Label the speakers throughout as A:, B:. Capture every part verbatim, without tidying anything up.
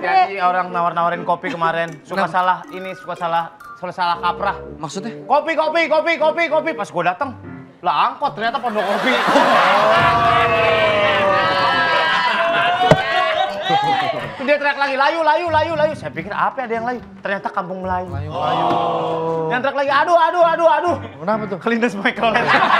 A: hati-hati orang nawar-nawarin kopi kemarin. Suka salah ini, suka salah, suka salah kaprah.
B: Maksudnya?
A: Kopi, kopi, kopi, kopi, kopi. Pas gue datang, lah angkot ternyata pondok kopi. Dia teriak lagi, layu, layu, layu, layu. Saya pikir apa ada yang layu? Ternyata kampung Melayu. Layu, layu. Yang teriak lagi, aduh, aduh, aduh, aduh.
C: Kenapa tuh?
A: Kelindes Michael.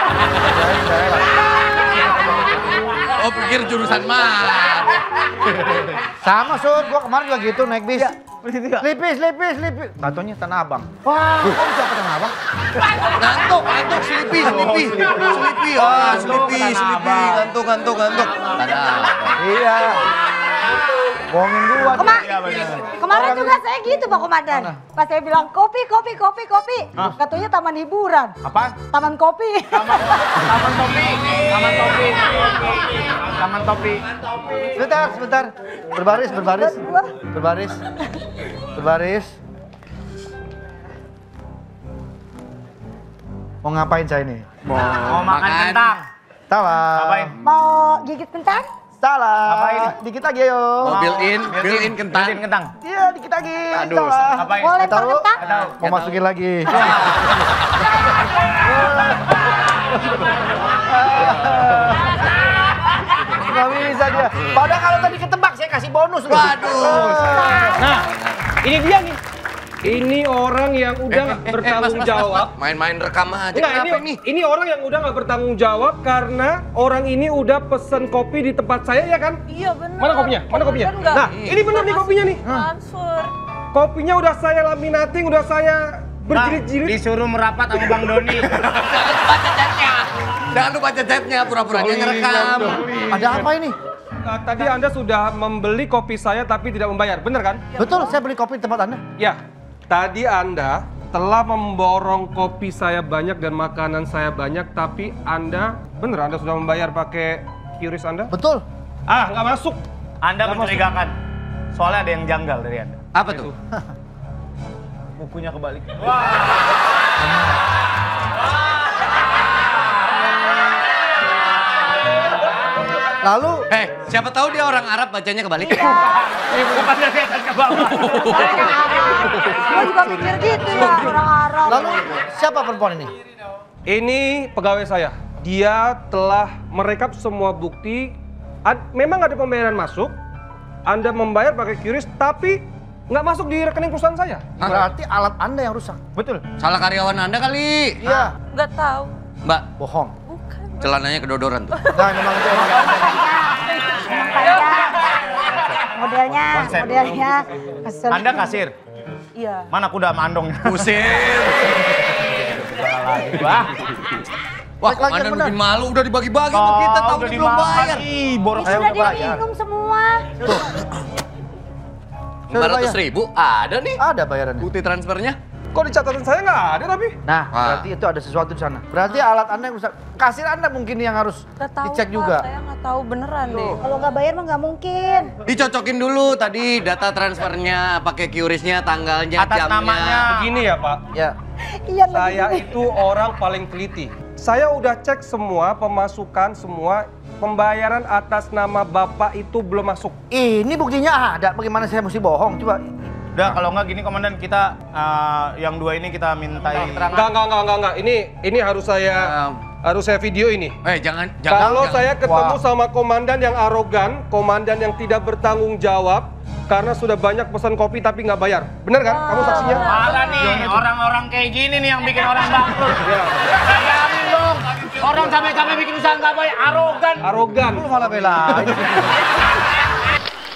B: Oh, pikir jurusan mana?
C: Sama, Sud. Gua kemarin juga gitu naik bis.
A: Ya, begitu ya.
C: Lipis, lipis, lipis. Tatonya Tanah Abang. Wah, kok bisa ke Tanah Abang?
B: Ngantuk, ngantuk, selipi, selipi. Selipi, ah, selipi, selipi. Ngantuk, ngantuk, ngantuk.
C: Iya. Bohongin gua.
D: Kema kemarin juga saya gitu Pak Komandan. Pas saya bilang kopi, kopi, kopi, kopi. Katanya taman hiburan.
A: Apa?
D: Taman kopi.
A: Taman, taman topi. Taman topi. Taman topi.
C: Sebentar, sebentar. Berbaris, berbaris.
D: Dua.
C: Berbaris. Berbaris. Mau ngapain saya ini?
A: Mau makan
B: Makan.
A: kentang.
C: Salah.
A: Ngapain?
D: Mau gigit kentang?
C: Salah.
A: Ngapain?
C: Dikit lagi ayo.
B: Mau built-in, built-in kentang.
A: Built-in kentang.
C: Iya, dikit lagi.
A: Aduh,
C: Salah.
A: ngapain?
D: Mau
C: Nggak
D: lempar
C: tahu.
D: kentang?
A: Nggak tahu.
C: Mau masukin lagi. Nggak bisa dia. Padahal kalau tadi ketebak saya kasih bonus. loh.
B: Waduh.
E: Nah, ini dia nih. Ini orang yang udah nggak bertanggung jawab.
B: Main-main rekam aja.
E: Enggak, ini,
B: Kenapa ini?
E: ini orang yang udah nggak bertanggung jawab karena orang ini udah pesen kopi di tempat saya ya kan?
F: Iya benar.
E: Mana kopinya? Mana kopinya?
F: Bener nggak?
E: Nah, ini bener nih kopinya nih.
F: Transfer.
E: Kopinya udah saya laminating, udah saya
A: Bang,
E: berjilid-jilid.
A: disuruh merapat sama Bang Doni.
B: Jangan lupa chatnya, pura-puranya ngerekam.
C: Ada apa ini?
E: Nah, tadi Anda sudah membeli kopi saya tapi tidak membayar, bener kan?
C: Betul, saya beli kopi di tempat Anda.
E: Ya, tadi Anda telah memborong kopi saya banyak dan makanan saya banyak, tapi Anda, bener Anda sudah membayar pakai QRIS Anda?
C: Betul.
E: Ah, nggak masuk.
A: Anda mencurigakan. Soalnya ada yang janggal dari Anda.
B: Apa tuh?
A: Bukunya kebalik.
C: Lalu,
B: Eh, siapa tahu dia orang Arab bacanya kebalik.
A: Ini bukan dari atas ke bawah.
D: Gue juga mikir gitu ya, orang Arab.
C: lalu siapa perempuan ini?
E: Ini pegawai saya. Dia telah merekap semua bukti. Ad- memang ada pembayaran masuk. Anda membayar pakai QRIS, tapi nggak masuk di rekening perusahaan saya.
B: Hah?
C: Berarti alat Anda yang rusak.
A: Betul.
B: Salah karyawan Anda kali.
C: Iya.
F: Nggak tahu.
B: Mbak,
C: Bohong.
F: Bukan.
B: celananya kedodoran tuh.
C: Nah, memang itu emang.
D: Emang panjang. Modelnya,
A: Konsep.
D: modelnya. Kesel.
A: Anda kasir.
F: Iya.
A: Mana kuda mandong?
B: Pusing.
A: Wah,
B: Wah,
C: Lagi yang
B: Anda
C: benar.
B: bikin malu udah dibagi-bagi sama kita, tahu
A: udah
B: belum
A: dimakan.
B: bayar.
A: Ih, boros
D: Ini
C: Saya
D: sudah
C: udah bayar.
D: diminum semua.
B: lima ratus ribu ada nih
C: Ada bayarannya.
B: bukti transfernya.
E: Kok di catatan saya nggak ada tapi?
C: Nah,
B: Ah.
C: berarti itu ada sesuatu di sana. Berarti alat Anda yang rusak. Kasir Anda mungkin yang harus
F: Nggak tahu.
C: dicek
F: Pak.
C: juga.
F: Saya nggak tahu beneran deh.
D: Kalau nggak bayar mah nggak mungkin.
B: Dicocokin dulu tadi data transfernya, pakai QRIS-nya, tanggalnya,
A: Atas
B: jamnya.
A: namanya.
E: Begini ya Pak,
C: Ya.
D: Iya,
E: saya
D: begini.
E: itu orang paling teliti. Saya udah cek semua pemasukan, semua pembayaran atas nama Bapak itu belum masuk.
C: Ini buktinya ada. Bagaimana saya mesti bohong? Coba.
A: Udah, kalau nggak gini Komandan, kita eh, yang dua ini kita mintai
E: Enggak, enggak, enggak, enggak, enggak. Ini ini harus saya harus saya video ini.
B: Eh, jangan jangan.
E: Kalau
B: jangan.
E: saya ketemu
C: Wah.
E: sama komandan yang arogan, komandan yang tidak bertanggung jawab karena sudah banyak pesan kopi tapi nggak bayar. Bener kan? Kamu saksinya?
A: Parah nih, orang-orang kayak gini nih yang bikin orang bangkrut. Bayangin dong, orang capek-capek bikin usaha nggak bayar, arogan.
E: Arogan.
C: Lu malah belain.